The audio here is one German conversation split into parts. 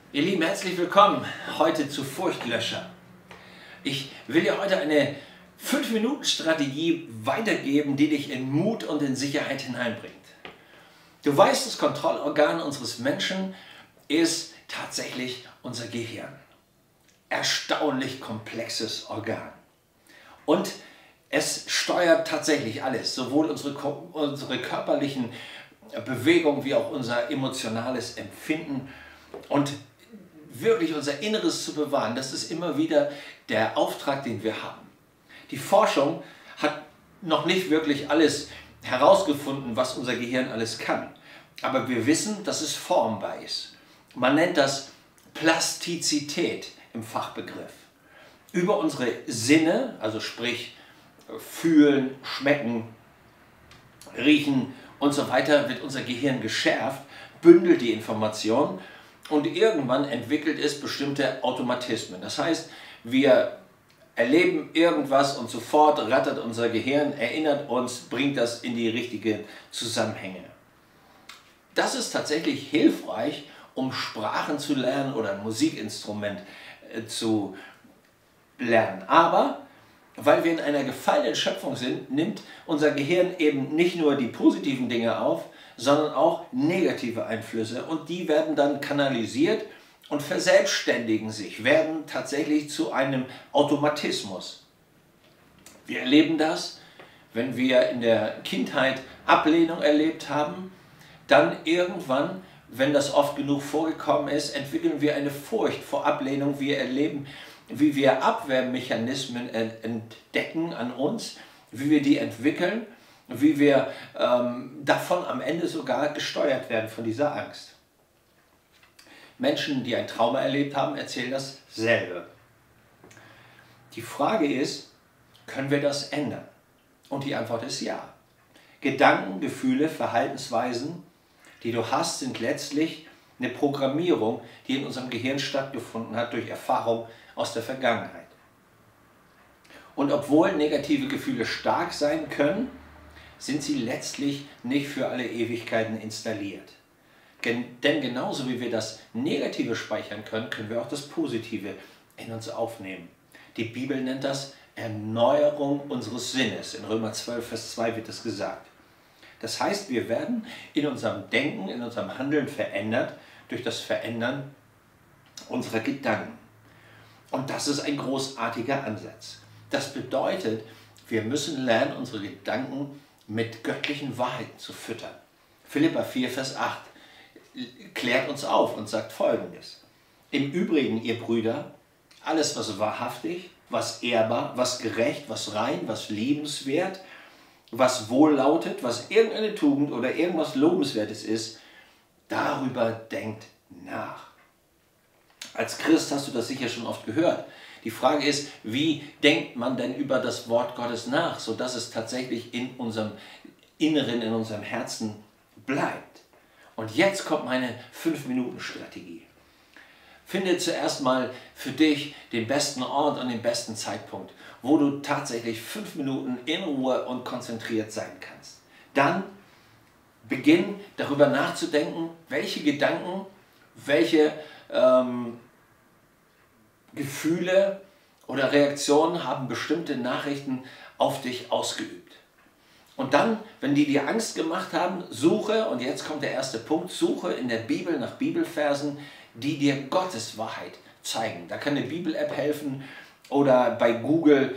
Ihr Lieben, herzlich willkommen heute zu Furchtlöscher. Ich will dir heute eine 5-Minuten-Strategie weitergeben, die dich in Mut und in Sicherheit hineinbringt. Du weißt, das Kontrollorgan unseres Menschen ist tatsächlich unser Gehirn. Erstaunlich komplexes Organ. Und es steuert tatsächlich alles, sowohl unsere körperlichen Bewegungen wie auch unser emotionales Empfinden. Und wirklich unser Inneres zu bewahren, das ist immer wieder der Auftrag, den wir haben. Die Forschung hat noch nicht wirklich alles herausgefunden, was unser Gehirn alles kann. Aber wir wissen, dass es formbar ist. Man nennt das Plastizität im Fachbegriff. Über unsere Sinne, also sprich fühlen, schmecken, riechen und so weiter, wird unser Gehirn geschärft, bündelt die Informationen. Und irgendwann entwickelt es bestimmte Automatismen. Das heißt, wir erleben irgendwas und sofort rattert unser Gehirn, erinnert uns, bringt das in die richtigen Zusammenhänge. Das ist tatsächlich hilfreich, um Sprachen zu lernen oder ein Musikinstrument zu lernen. Aber weil wir in einer gefallenen Schöpfung sind, nimmt unser Gehirn eben nicht nur die positiven Dinge auf, sondern auch negative Einflüsse, und die werden dann kanalisiert und verselbstständigen sich, werden tatsächlich zu einem Automatismus. Wir erleben das, wenn wir in der Kindheit Ablehnung erlebt haben, dann irgendwann, wenn das oft genug vorgekommen ist, entwickeln wir eine Furcht vor Ablehnung. Wir erleben, wie wir Abwehrmechanismen entdecken an uns, wie wir die entwickeln, wie wir davon am Ende sogar gesteuert werden von dieser Angst. Menschen, die ein Trauma erlebt haben, erzählen dasselbe. Die Frage ist, können wir das ändern? Und die Antwort ist ja. Gedanken, Gefühle, Verhaltensweisen, die du hast, sind letztlich eine Programmierung, die in unserem Gehirn stattgefunden hat durch Erfahrung aus der Vergangenheit. Und obwohl negative Gefühle stark sein können, sind sie letztlich nicht für alle Ewigkeiten installiert. Denn genauso wie wir das Negative speichern können, können wir auch das Positive in uns aufnehmen. Die Bibel nennt das Erneuerung unseres Sinnes. In Römer 12, Vers 2 wird das gesagt. Das heißt, wir werden in unserem Denken, in unserem Handeln verändert durch das Verändern unserer Gedanken. Und das ist ein großartiger Ansatz. Das bedeutet, wir müssen lernen, unsere Gedanken mit göttlichen Wahrheiten zu füttern. Philipper 4, Vers 8 klärt uns auf und sagt Folgendes: Im Übrigen, ihr Brüder, alles, was wahrhaftig, was ehrbar, was gerecht, was rein, was liebenswert, was wohllautet, was irgendeine Tugend oder irgendwas Lobenswertes ist, darüber denkt nach. Als Christ hast du das sicher schon oft gehört. Die Frage ist, wie denkt man denn über das Wort Gottes nach, sodass es tatsächlich in unserem Inneren, in unserem Herzen bleibt. Und jetzt kommt meine 5-Minuten-Strategie. Finde zuerst mal für dich den besten Ort und den besten Zeitpunkt, wo du tatsächlich 5 Minuten in Ruhe und konzentriert sein kannst. Dann beginn darüber nachzudenken, welche Gedanken, welche Gefühle oder Reaktionen haben bestimmte Nachrichten auf dich ausgeübt. Und dann, wenn die dir Angst gemacht haben, suche, und jetzt kommt der erste Punkt, suche in der Bibel nach Bibelversen, die dir Gottes Wahrheit zeigen. Da kann eine Bibel-App helfen oder bei Google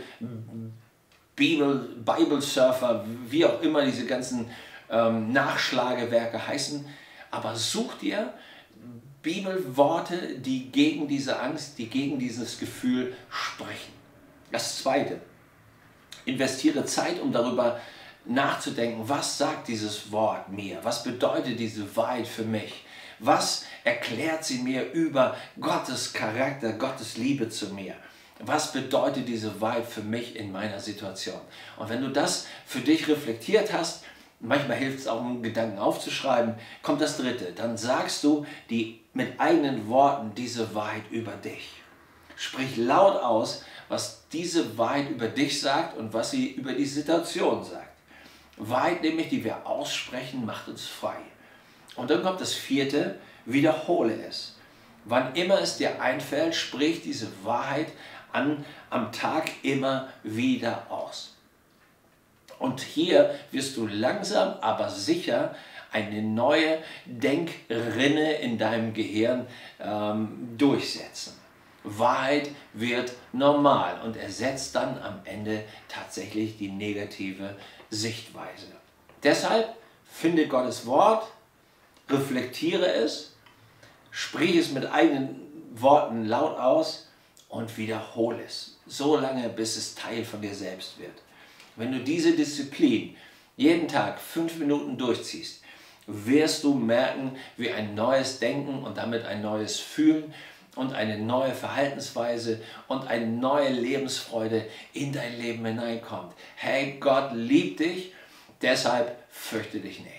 Bible Surfer, wie auch immer diese ganzen Nachschlagewerke heißen. Aber such dir Bibelworte, die gegen diese Angst, die gegen dieses Gefühl sprechen. Das Zweite, investiere Zeit, um darüber nachzudenken, was sagt dieses Wort mir? Was bedeutet diese Wahrheit für mich? Was erklärt sie mir über Gottes Charakter, Gottes Liebe zu mir? Was bedeutet diese Wahrheit für mich in meiner Situation? Und wenn du das für dich reflektiert hast, manchmal hilft es auch, einen Gedanken aufzuschreiben, kommt das Dritte. Dann sagst du mit eigenen Worten diese Wahrheit über dich. Sprich laut aus, was diese Wahrheit über dich sagt und was sie über die Situation sagt. Wahrheit nämlich, die wir aussprechen, macht uns frei. Und dann kommt das Vierte, wiederhole es. Wann immer es dir einfällt, sprich diese Wahrheit am Tag immer wieder aus. Und hier wirst du langsam, aber sicher eine neue Denkrinne in deinem Gehirn durchsetzen. Wahrheit wird normal und ersetzt dann am Ende tatsächlich die negative Sichtweise. Deshalb finde Gottes Wort, reflektiere es, sprich es mit eigenen Worten laut aus und wiederhole es, so lange, bis es Teil von dir selbst wird. Wenn du diese Disziplin jeden Tag 5 Minuten durchziehst, wirst du merken, wie ein neues Denken und damit ein neues Fühlen und eine neue Verhaltensweise und eine neue Lebensfreude in dein Leben hineinkommt. Hey, Gott liebt dich, deshalb fürchte dich nicht.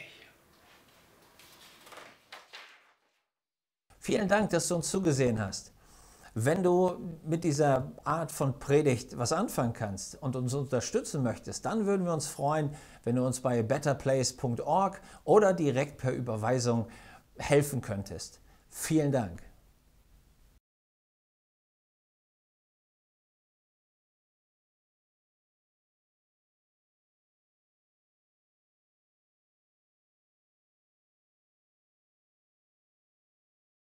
Vielen Dank, dass du uns zugesehen hast. Wenn du mit dieser Art von Predigt was anfangen kannst und uns unterstützen möchtest, dann würden wir uns freuen, wenn du uns bei betterplace.org oder direkt per Überweisung helfen könntest. Vielen Dank.